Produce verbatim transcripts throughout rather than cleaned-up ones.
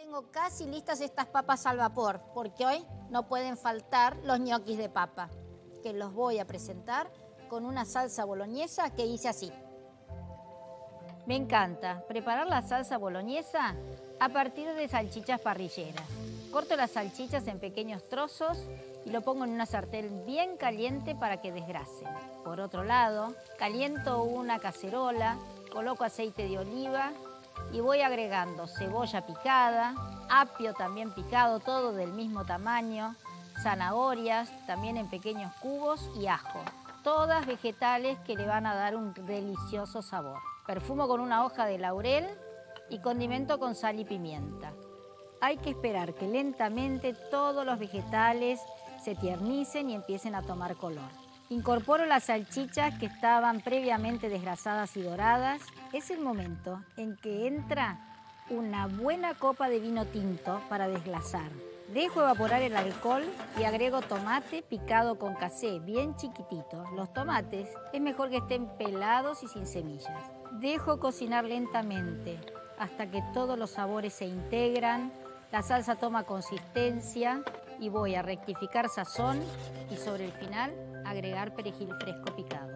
tengo casi listas estas papas al vapor, porque hoy no pueden faltar los ñoquis de papa, que los voy a presentar con una salsa boloñesa que hice así. Me encanta preparar la salsa boloñesa a partir de salchichas parrilleras. Corto las salchichas en pequeños trozos y lo pongo en una sartén bien caliente para que desgrasen. Por otro lado, caliento una cacerola, coloco aceite de oliva y voy agregando cebolla picada, apio también picado, todo del mismo tamaño, zanahorias también en pequeños cubos y ajo. Todas vegetales que le van a dar un delicioso sabor. Perfumo con una hoja de laurel y condimento con sal y pimienta. Hay que esperar que lentamente todos los vegetales se tiernicen y empiecen a tomar color. Incorporo las salchichas que estaban previamente desgrasadas y doradas. Es el momento en que entra una buena copa de vino tinto para desglasar. Dejo evaporar el alcohol y agrego tomate picado con casé, bien chiquitito. Los tomates es mejor que estén pelados y sin semillas. Dejo cocinar lentamente hasta que todos los sabores se integran, la salsa toma consistencia y voy a rectificar sazón y sobre el final agregar perejil fresco picado.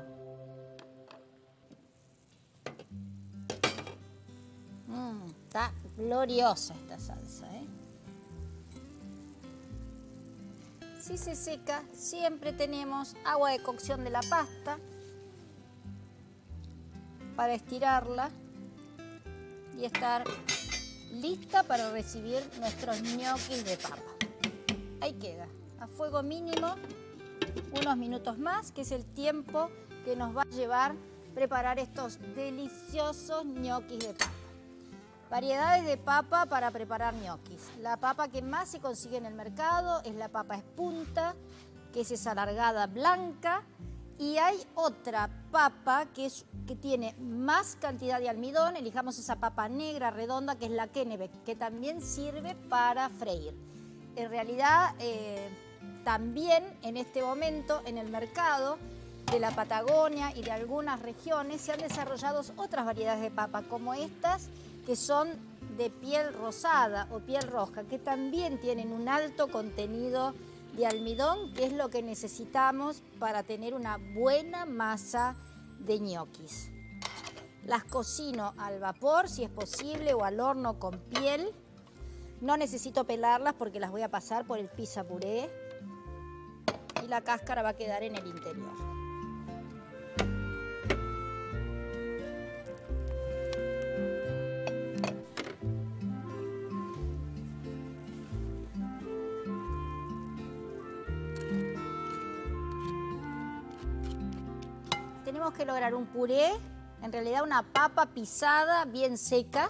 Mm, está gloriosa esta salsa, ¿eh? Si se seca, siempre tenemos agua de cocción de la pasta para estirarla y estar lista para recibir nuestros ñoquis de papa. Ahí queda, a fuego mínimo, unos minutos más, que es el tiempo que nos va a llevar preparar estos deliciosos ñoquis de papa. Variedades de papa para preparar ñoquis. La papa que más se consigue en el mercado es la papa espunta, que es esa alargada blanca. Y hay otra papa que, es, que tiene más cantidad de almidón. Elijamos esa papa negra redonda, que es la Kennebec, que también sirve para freír. En realidad, eh, también en este momento en el mercado de la Patagonia y de algunas regiones se han desarrollado otras variedades de papa, como estas, que son de piel rosada o piel roja, que también tienen un alto contenido de almidón, que es lo que necesitamos para tener una buena masa de ñoquis. Las cocino al vapor, si es posible, o al horno con piel. No necesito pelarlas porque las voy a pasar por el pizza puré y la cáscara va a quedar en el interior. Tenemos que lograr un puré, en realidad una papa pisada bien seca,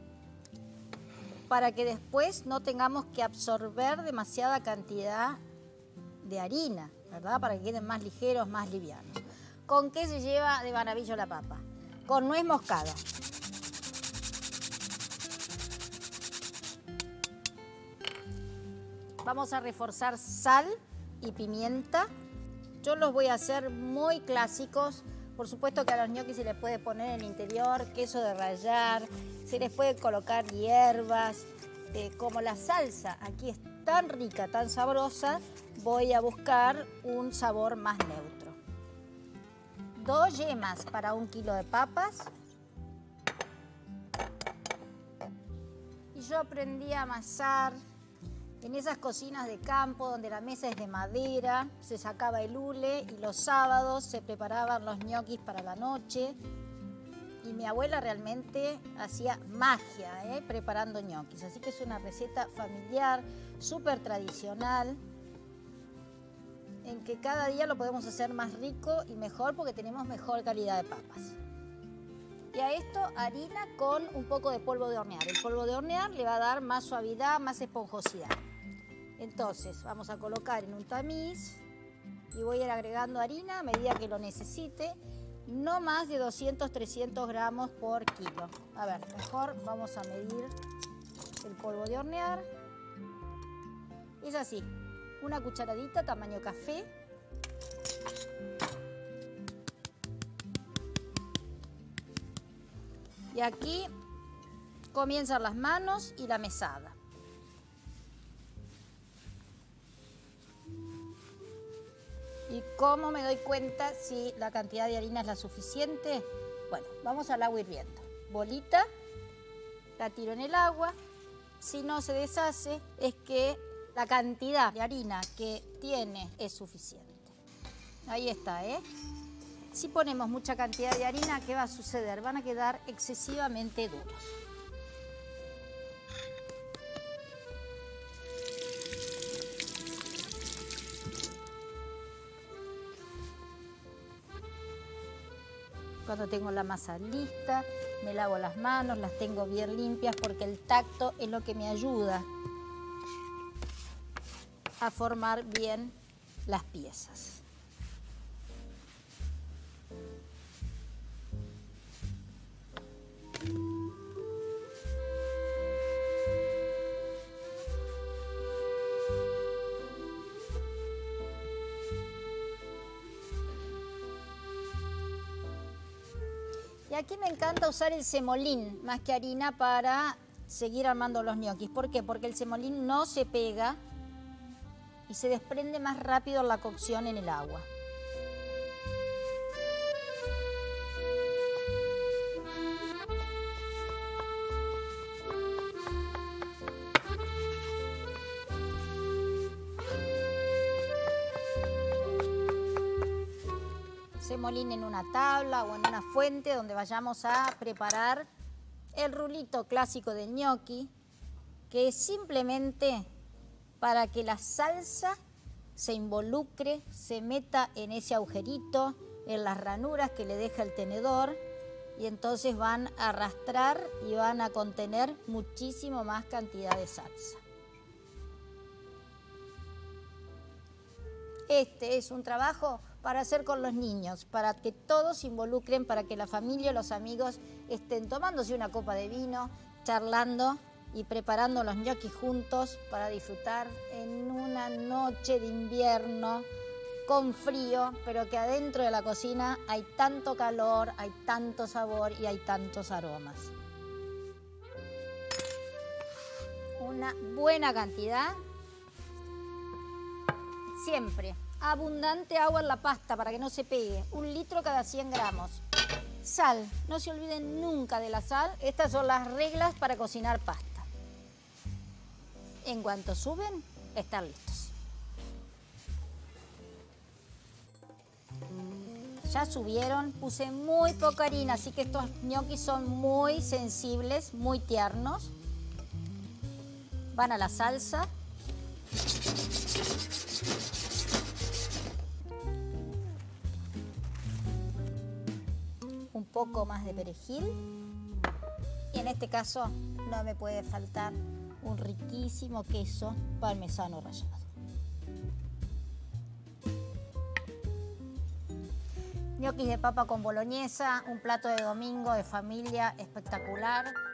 para que después no tengamos que absorber demasiada cantidad de harina, ¿verdad? Para que queden más ligeros, más livianos. ¿Con qué se lleva de maravilla la papa? Con nuez moscada. Vamos a reforzar sal y pimienta. Yo los voy a hacer muy clásicos. Por supuesto que a los ñoquis se les puede poner en el interior queso de rallar, se les puede colocar hierbas. Eh, como la salsa aquí es tan rica, tan sabrosa, voy a buscar un sabor más neutro. Dos yemas para un kilo de papas. Y yo aprendí a amasar en esas cocinas de campo donde la mesa es de madera, se sacaba el hule y los sábados se preparaban los ñoquis para la noche. Y mi abuela realmente hacía magia, ¿eh? preparando ñoquis. Así que es una receta familiar, súper tradicional, en que cada día lo podemos hacer más rico y mejor porque tenemos mejor calidad de papas. Y a esto harina con un poco de polvo de hornear. El polvo de hornear le va a dar más suavidad, más esponjosidad. Entonces vamos a colocar en un tamiz y voy a ir agregando harina a medida que lo necesite. No más de doscientos, trescientos gramos por kilo. A ver, mejor vamos a medir el polvo de hornear. Es así, una cucharadita tamaño café. Y aquí comienzan las manos y la mesada. ¿Y cómo me doy cuenta si la cantidad de harina es la suficiente? Bueno, vamos al agua hirviendo. Bolita, la tiro en el agua. Si no se deshace, es que la cantidad de harina que tiene es suficiente. Ahí está, ¿eh? Si ponemos mucha cantidad de harina, ¿qué va a suceder? Van a quedar excesivamente duros. Cuando tengo la masa lista, me lavo las manos, las tengo bien limpias porque el tacto es lo que me ayuda a formar bien las piezas. Y aquí me encanta usar el semolín más que harina para seguir armando los ñoquis. ¿Por qué? Porque el semolín no se pega y se desprende más rápido la cocción en el agua. Semolín en una tabla o en una fuente donde vayamos a preparar el rulito clásico del ñoqui, que es simplemente para que la salsa se involucre, se meta en ese agujerito, en las ranuras que le deja el tenedor, y entonces van a arrastrar y van a contener muchísimo más cantidad de salsa. Este es un trabajo para hacer con los niños, para que todos se involucren, para que la familia y los amigos estén tomándose una copa de vino, charlando y preparando los ñoquis juntos para disfrutar en una noche de invierno con frío, pero que adentro de la cocina hay tanto calor, hay tanto sabor y hay tantos aromas. Una buena cantidad. Siempre abundante agua en la pasta para que no se pegue. Un litro cada cien gramos. Sal. No se olviden nunca de la sal. Estas son las reglas para cocinar pasta. En cuanto suben, están listos. Ya subieron. Puse muy poca harina, así que estos ñoquis son muy sensibles, muy tiernos. Van a la salsa. Un poco más de perejil y en este caso no me puede faltar un riquísimo queso parmesano rallado. Ñoquis de papa con boloñesa, un plato de domingo de familia espectacular.